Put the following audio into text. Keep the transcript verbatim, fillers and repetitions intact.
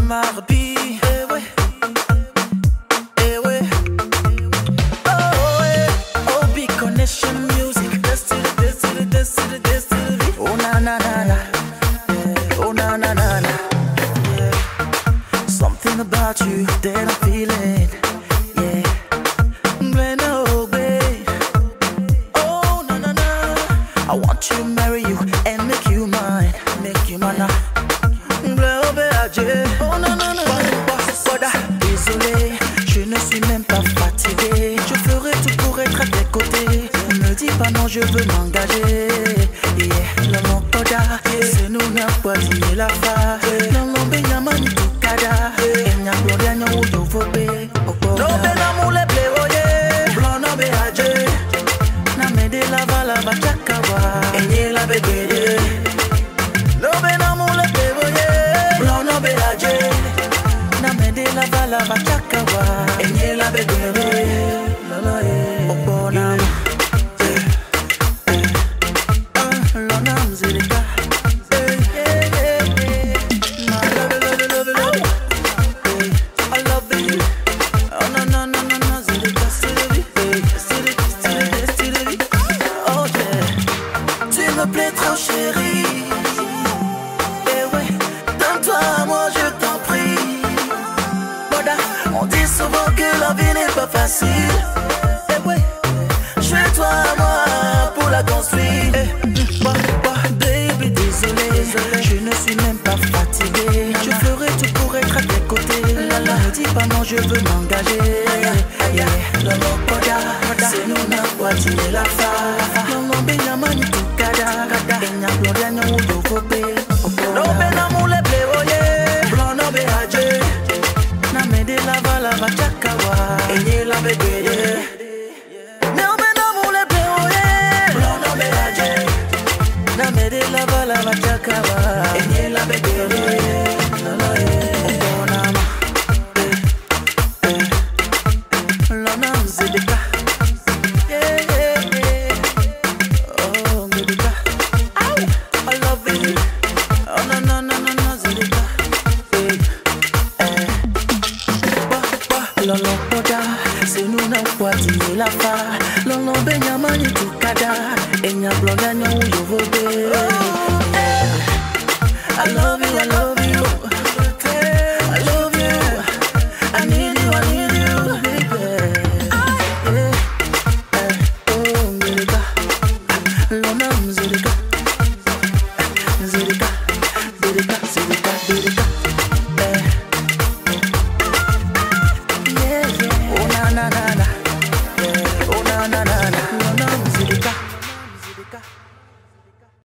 marbi. Eh ouais, eh ouais. Oh yeah, oh big connection music. Destiny, destiny, destiny, destiny. Oh na na na na, yeah. Oh na na na na, yeah. Something about you that I'm feeling, yeah. When oh babe, oh na na na. I want to marry you and make you mine, make you mine. Oh non non non, désolé, je ne suis même pas fatigué. Je ferai tout pour être à tes côtés. Ne me dis pas non, je veux m'engager. Yeah, la lampada, c'est nous n'a pas dit la fa. Non non ben y'a mani tout kada. Enya gloria nya udo fobe. No ben amule pleoye, blanc no be aje. Na me de la va la va chakawa. Enye la begede. No ben amule pleoye. Na mede la bala bachakawa enye la bedere lolo e obona eh eh ah lona mzirika eh eh eh I love love love love I love you oh no no no no no zirika siri siri siri siri oh yeah tu me plais trop chérie. On dit souvent que la vie n'est pas facile. Eh ouais, je suis toi moi pour la construire. Eh, bah, bah, baby, désolé, désolé, je ne suis même pas fatigué. Je ferai tout pour être à tes côtés. Lala, ne dis pas non, je veux m'engager. Yeah, la locoda, c'est nous n'a pas dit la fa. Non, non, ben y'a mani tout kada. Enya gloria nya udo fobe. No ben amule pleoye, blanc no be aje. Na me de la va la va chakawa enye la begede. No me no mule pleoye, blanc no be aje. Na me de la va la va chakawa enye la begede.